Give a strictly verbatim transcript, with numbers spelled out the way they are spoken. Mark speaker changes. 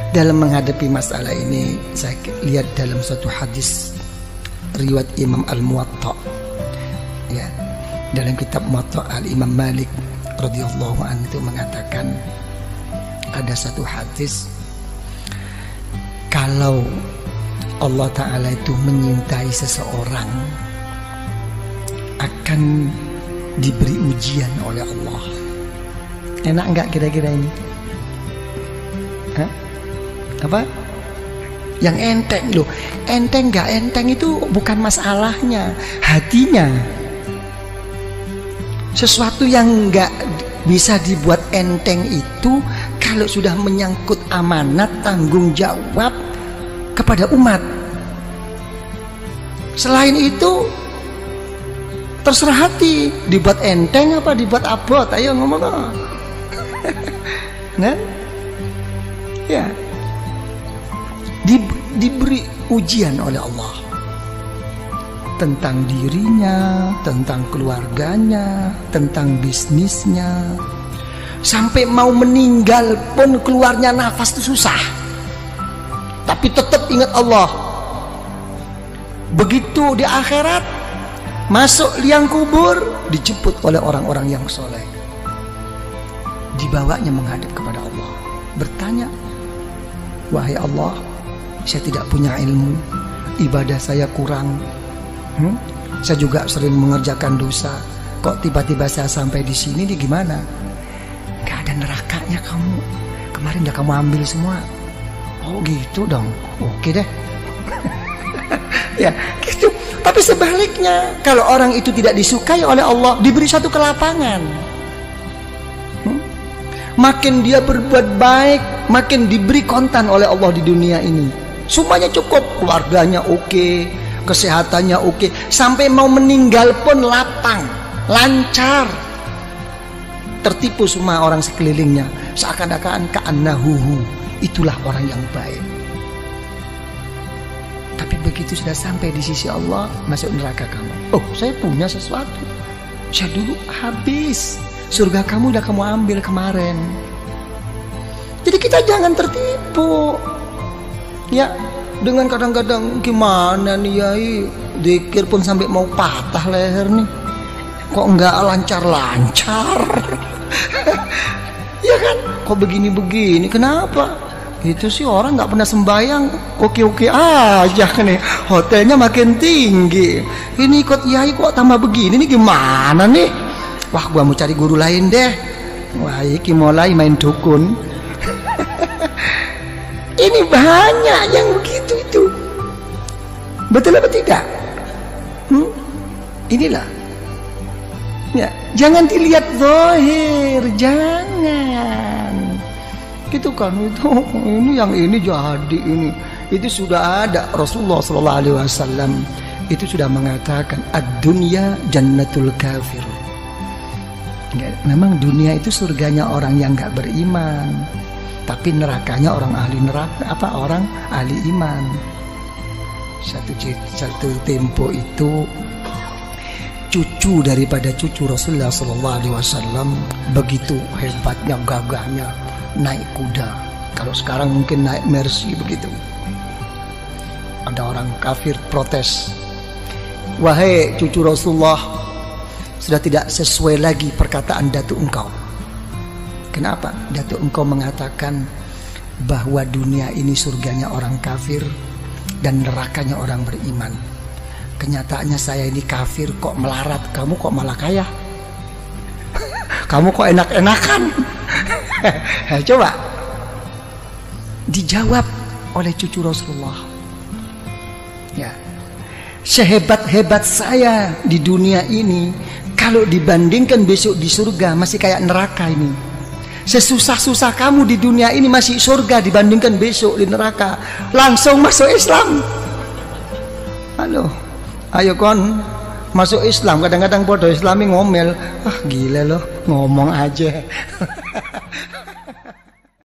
Speaker 1: Dalam menghadapi masalah ini, saya lihat dalam satu hadis riwayat Imam Al-Muwatta, ya, dalam kitab Muwatta Al-Imam Malik radhiyallahu anhu itu mengatakan ada satu hadis, kalau Allah Ta'ala itu menyintai seseorang akan diberi ujian oleh Allah. Enak enggak kira-kira ini? Hah? Apa? Yang enteng loh. Enteng enggak enteng itu bukan masalahnya, hatinya. Sesuatu yang enggak bisa dibuat enteng itu kalau sudah menyangkut amanat, tanggung jawab kepada umat. Selain itu terserah hati, dibuat enteng apa dibuat abot, ayo ngomong. Nah, ya, Di, diberi ujian oleh Allah tentang dirinya, tentang keluarganya, tentang bisnisnya, sampai mau meninggal pun keluarnya nafas itu susah, tapi tetap ingat Allah. Begitu di akhirat, masuk liang kubur, dijemput oleh orang-orang yang soleh, dibawanya menghadap kepada Allah, bertanya, wahai Allah, saya tidak punya ilmu, ibadah saya kurang, hmm? saya juga sering mengerjakan dosa, kok tiba-tiba saya sampai di sini, di gimana? Gak ada nerakanya kamu, kemarin udah kamu ambil semua. Oh gitu dong, oke deh. Ya gitu. Tapi sebaliknya, kalau orang itu tidak disukai oleh Allah, diberi satu kelapangan, hmm? makin dia berbuat baik, makin diberi kontan oleh Allah di dunia ini. Semuanya cukup, keluarganya oke, kesehatannya oke, sampai mau meninggal pun lapang, lancar. Tertipu semua orang sekelilingnya, seakan-akan ka'annahuhu, itulah orang yang baik. Tapi begitu sudah sampai di sisi Allah, masuk neraka kamu. Oh, saya punya sesuatu, saya dulu habis, surga kamu udah kamu ambil kemarin. Jadi kita jangan tertipu. Ya, dengan kadang-kadang gimana nih Yai, zikir pun sampai mau patah leher nih, kok enggak lancar-lancar. Ya kan, kok begini-begini, kenapa? Itu sih orang nggak pernah sembahyang, oke-oke aja nih, hotelnya makin tinggi. Ini ikut Yai kok tambah begini nih, gimana nih? Wah, gua mau cari guru lain deh. Wah, iki mulai main dukun. Ini banyak yang begitu itu. Betul apa tidak? Hmm? Inilah. Ya, jangan dilihat zahir, jangan. Gitu kan, itu ini yang ini jadi ini. Itu sudah ada, Rasulullah sallallahu alaihi wasallam itu sudah mengatakan ad-dunya jannatul kafir. Ya, memang dunia itu surganya orang yang enggak beriman, tapi nerakanya orang ahli neraka, apa orang ahli iman. Satu satu tempo itu cucu daripada cucu Rasulullah sallallahu alaihi wasallam begitu hebatnya, gagahnya naik kuda. Kalau sekarang mungkin naik Mercy begitu. Ada orang kafir protes, wahai cucu Rasulullah, sudah tidak sesuai lagi perkataan datuk engkau. Kenapa? Datuk engkau mengatakan bahwa dunia ini surganya orang kafir dan nerakanya orang beriman. Kenyataannya saya ini kafir kok melarat, kamu kok malah kaya. Kamu kok enak-enakan. Coba dijawab oleh cucu Rasulullah. Ya, sehebat-hebat saya di dunia ini, kalau dibandingkan besok di surga masih kayak neraka ini. Sesusah-susah kamu di dunia ini masih surga dibandingkan besok di neraka. Langsung masuk Islam. Halo, ayo kon masuk Islam. Kadang-kadang bodoh Islami ngomel, ah gila loh, ngomong aja.